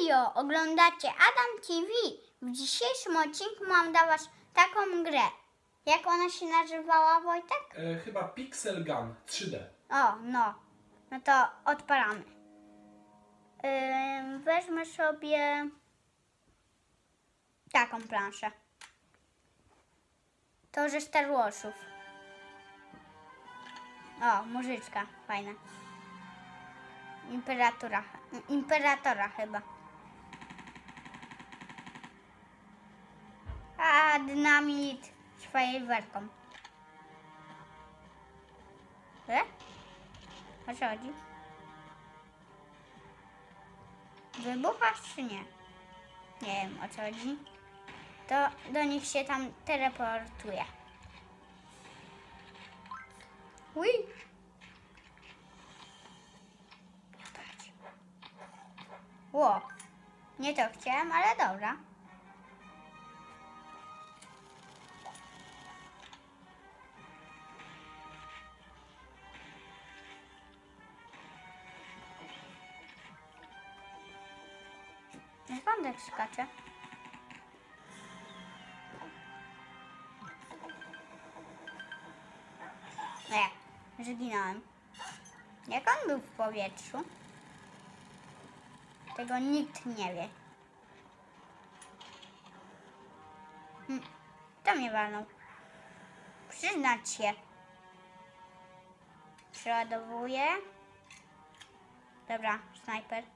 Hejo, oglądacie Adam TV. W dzisiejszym odcinku mam dla Was taką grę. Jak ona się nazywała, Wojtek? Chyba Pixel Gun 3D. O, no. No to odpalamy. Weźmy sobie taką planszę. To ze Star Warsów. O, muzyczka fajna. Imperatora chyba. A dynamit z fajerwerką. O co chodzi? Wybuchasz czy nie? Nie wiem o co chodzi. To do nich się tam teleportuje. Ui! Ło! Nie to chciałem, ale dobra. Skąd tak skacze? Zginąłem. Jak on był w powietrzu? Tego nikt nie wie. To mnie walnął. Przyznać się. Przeładowuję. Dobra, snajper.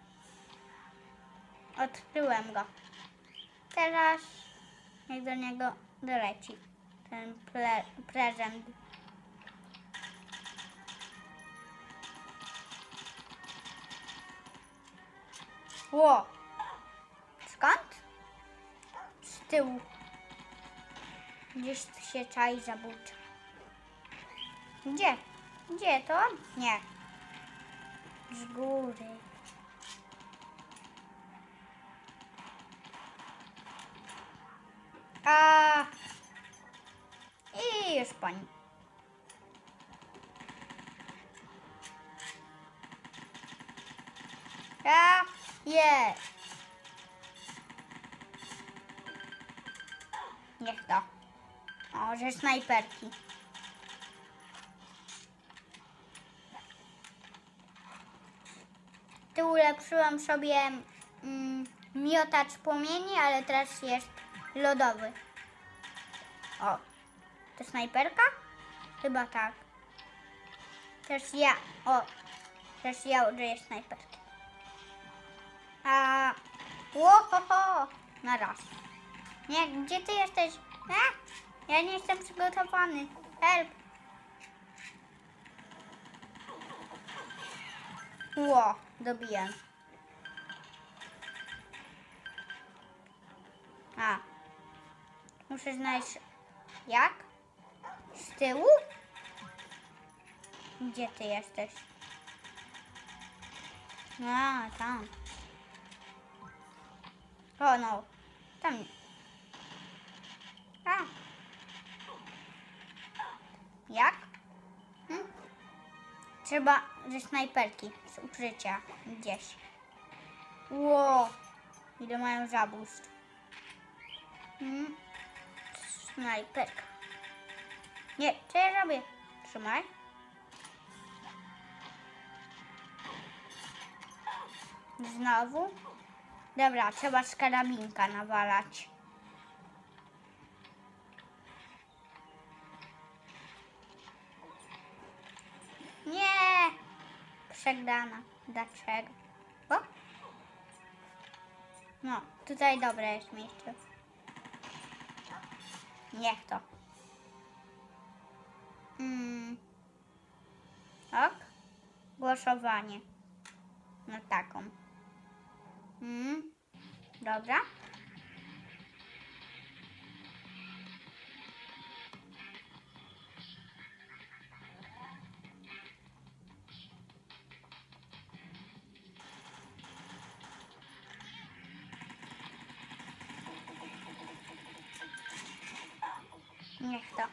Odkryłem go. Teraz niech do niego doleci ten prezent. Ło! Skąd? Z tyłu. Gdzieś tu się czai zabójcza. Gdzie? Gdzie to? Nie. Z góry. I już po nim. Jest. Niech to. O, że snajperki. Tu ulepszyłam sobie miotacz płomieni, ale teraz jest lodowy. O, to snajperka? Chyba tak. Też ja użyję snajperki. Łohoho! Na raz. Nie, gdzie ty jesteś? Ja nie jestem przygotowany. Help! Ło, dobiłem. Muszę znaleźć... Jak? Z tyłu? Gdzie ty jesteś? Tam. O, no. Tam. Jak? Trzeba ze snajperki, z ukrycia gdzieś. Ło, ile mają zabójstw. Snajperka. Nie, co ja robię? Trzymaj. Znowu. Dobra, trzeba z karabinka nawalać. Nie! Przegrana. Dlaczego? O? No, tutaj dobre jest miejsce. Niech to. Ok. Głosowanie. Na taką. Dobra. Niech to.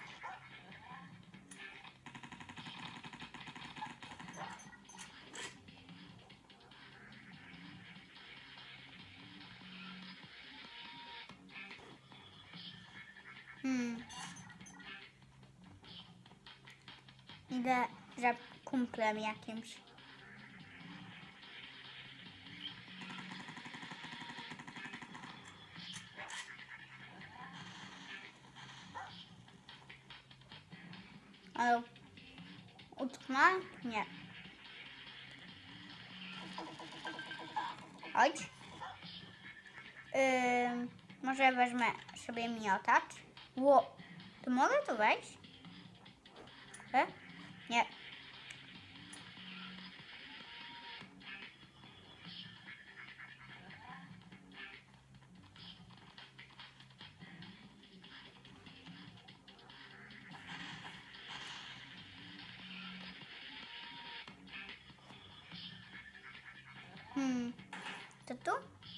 Idę za kumplem jakimś. Ale utknę? Nie. Chodź. Może wezmę sobie miotacz. Ło. To mogę tu wejść? Nie. To tu?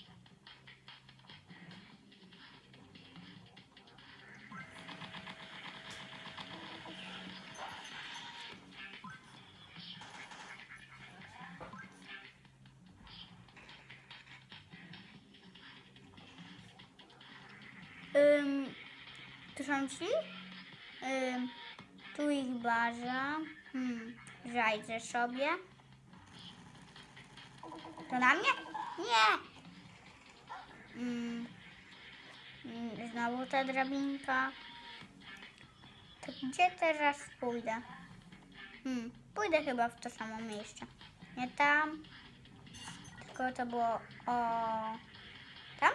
Tu są drzwi? Tu ich baza. Zajdę sobie. To na mnie? Nie! Znowu ta drabinka. To gdzie teraz pójdę? Pójdę chyba w to samo miejsce. Nie tam. Tylko to było tam?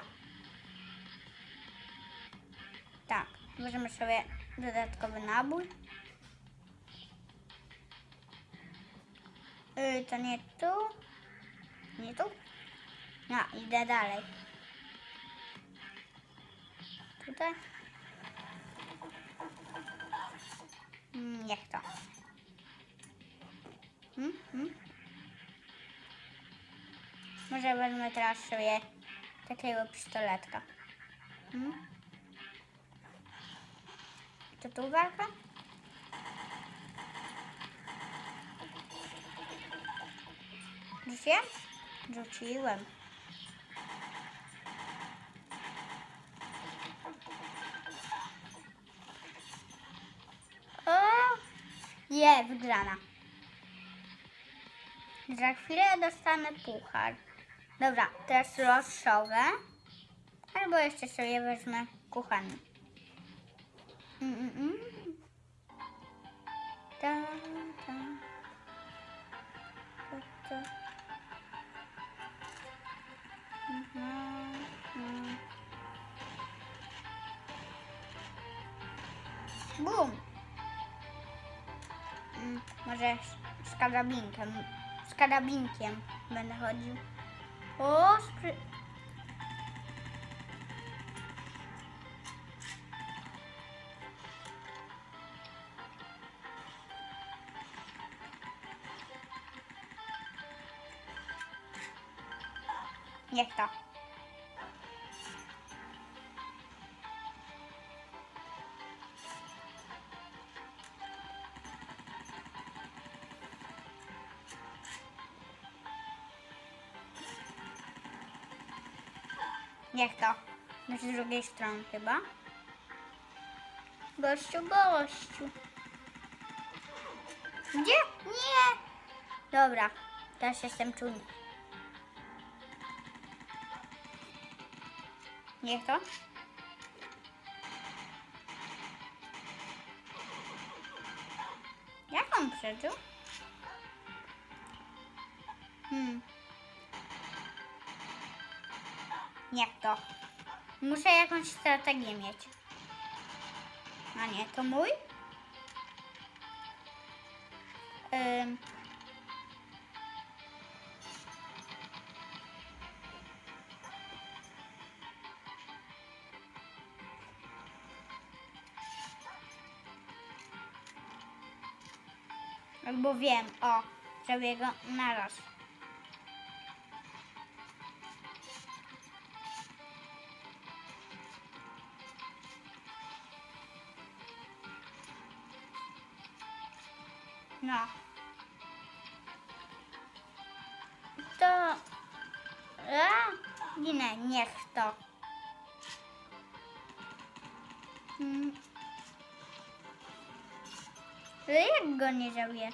Tak. Możemy sobie dodatkowy nabój. To nie tu. Nie tu? No, idę dalej. Tutaj? Niech to. Może wezmę teraz sobie takiego pistoletka. To tu walka? Rzuciłem? Rzuciłem. Wygrana. Za chwilę dostanę puchar. Dobra, teraz losowe. Albo jeszcze sobie wezmę kuchany. Ta, ta. Ta, ta. Bum! Może z karabinkiem będę chodził. Niech to. Niech to. Z drugiej strony chyba. Gościu. Gdzie? Nie! Dobra, teraz jestem czujny. Niech to. Jak on przeżył? Niech to. Muszę jakąś strategię mieć. A nie, to mój? Albo wiem, zrobię go naraz. No. To... niech to. Ale jak go nie zabiję?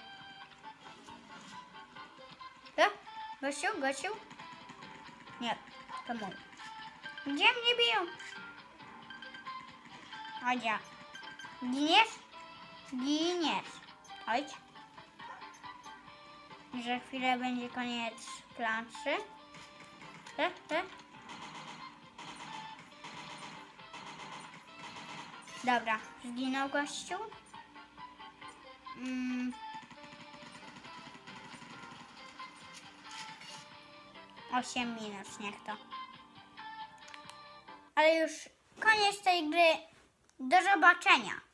Gosiu, Gosiu? Nie, to mój. Gdzie mnie biją? Chodź ja. Giniesz? Giniesz. Chodź. Za chwilę będzie koniec planszy. Dobra, zginął gościu. 8 minut, niech to. Ale już koniec tej gry. Do zobaczenia.